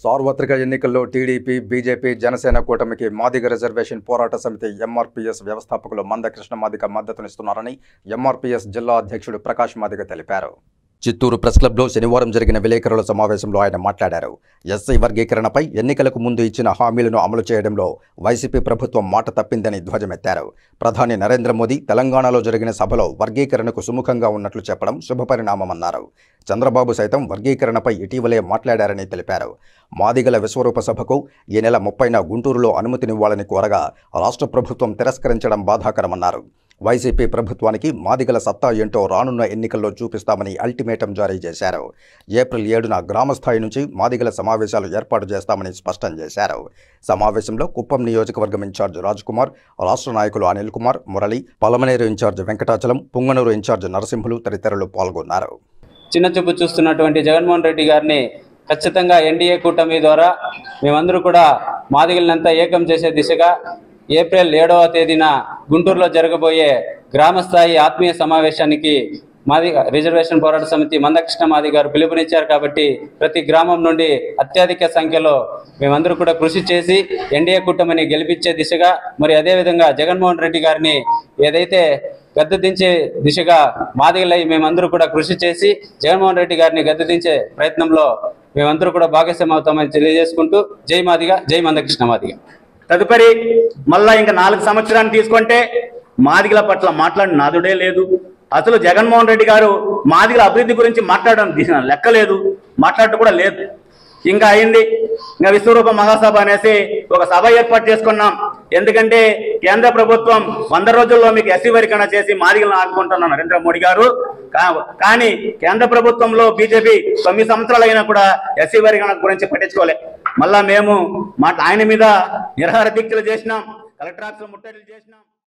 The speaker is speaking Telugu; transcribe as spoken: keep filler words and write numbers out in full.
సార్వత్రిక ఎన్నికల్లో టీడీపీ, బీజేపీ, జనసేన కూటమికి మాదిగ రిజర్వేషన్ పోరాట సమితి ఎంఆర్పీఎస్ వ్యవస్థాపకులు మందకృష్ణ మాదిగ మద్దతునిస్తున్నారని ఎంఆర్పీఎస్ జిల్లా అధ్యక్షుడు ప్రకాష్ మాదిగ తెలిపారు. చిత్తూరు ప్రెస్ క్లబ్లో శనివారం జరిగిన విలేకరుల సమావేశంలో ఆయన మాట్లాడారు. ఎస్సీ వర్గీకరణపై ఎన్నికలకు ముందు ఇచ్చిన హామీలను అమలు చేయడంలో వైసీపీ ప్రభుత్వం మాట తప్పిందని ధ్వజమెత్తారు. ప్రధాని నరేంద్ర మోదీ తెలంగాణలో జరిగిన సభలో వర్గీకరణకు సుముఖంగా ఉన్నట్లు చెప్పడం శుభపరిణామమన్నారు. చంద్రబాబు సైతం వర్గీకరణపై ఇటీవలే మాట్లాడారని తెలిపారు. మాదిగల విశ్వరూప సభకు ఈ నెల ముప్పైన గుంటూరులో అనుమతినివ్వాలని కోరగా రాష్ట్ర ప్రభుత్వం తిరస్కరించడం బాధాకరమన్నారు. వైసీపీ ప్రభుత్వానికి మాదిగల సత్తా ఏంటో రానున్న ఎన్నికల్లో చూపిస్తామని అల్టిమేటం జారీ చేశారు. ఏప్రిల్ ఏడున గ్రామస్థాయి నుంచి మాదిగల సమావేశాలు ఏర్పాటు చేస్తామని స్పష్టం చేశారు. సమావేశంలో కుప్పం నియోజకవర్గం ఇన్ఛార్జ్ రాజ్ కుమార్, రాష్ట్ర నాయకులు అనిల్ కుమార్, మురళి, పలమనేరు ఇన్ఛార్జ్ వెంకటాచలం, పుంగనూరు ఇన్ఛార్జ్ నరసింహులు తదితరులు పాల్గొన్నారు. చిన్న చూపు చూస్తున్నటువంటి జగన్మోహన్ రెడ్డి గారిని ఖచ్చితంగా ఎన్డీఏ కూటమి ద్వారా మేమందరూ కూడా మాదిగలనంతా ఏకం చేసే దిశగా ఏప్రిల్ ఏడవ తేదీన గుంటూరులో జరగబోయే గ్రామస్థాయి ఆత్మీయ సమావేశానికి మాది రిజర్వేషన్ పోరాట సమితి మందకృష్ణ మాది గారు పిలుపునిచ్చారు. కాబట్టి ప్రతి గ్రామం నుండి అత్యధిక సంఖ్యలో మేమందరూ కూడా కృషి చేసి ఎన్డీఏ కూటమిని గెలిపించే దిశగా, మరి అదేవిధంగా జగన్మోహన్ రెడ్డి గారిని ఏదైతే గద్దెదించే దిశగా మాదిగలై మేమందరూ కూడా కృషి చేసి జగన్మోహన్ రెడ్డి గారిని గద్దెదించే ప్రయత్నంలో మేమందరూ కూడా భాగస్వామ్యం అవుతామని తెలియజేసుకుంటూ జై మాదిగ, జై మందకృష్ణ మాదిగ. తదుపరి మళ్ళా ఇంకా నాలుగు సంవత్సరాన్ని తీసుకుంటే మాదిగల పట్ల మాట్లాడిన నాదుడే లేదు. అసలు జగన్మోహన్ రెడ్డి గారు మాదిగల అభివృద్ధి గురించి మాట్లాడడం లెక్కలేదు, మాట్లాడటం కూడా లేదు. ఇంకా అయింది ఇంకా విశ్వరూప మహాసభ అనేసి ఒక సభ ఏర్పాటు చేసుకున్నాం. ఎందుకంటే కేంద్ర ప్రభుత్వం వంద రోజుల్లో మీకు ఎస్సీ వర్గీకరణ చేసి మాదిగలను ఆదుకుంటున్నాం నరేంద్ర మోడీ గారు. కానీ కేంద్ర ప్రభుత్వంలో బీజేపీ తొమ్మిది సంవత్సరాలు అయినా కూడా ఎస్సీ వర్గీకరణ గురించి పట్టించుకోలే. మళ్ళా మేము మాట ఆయన మీద నిరహార దీక్షలు చేసినాం, కలెక్టర్ ఆఫీసులో ముట్టడిలు చేసినాం.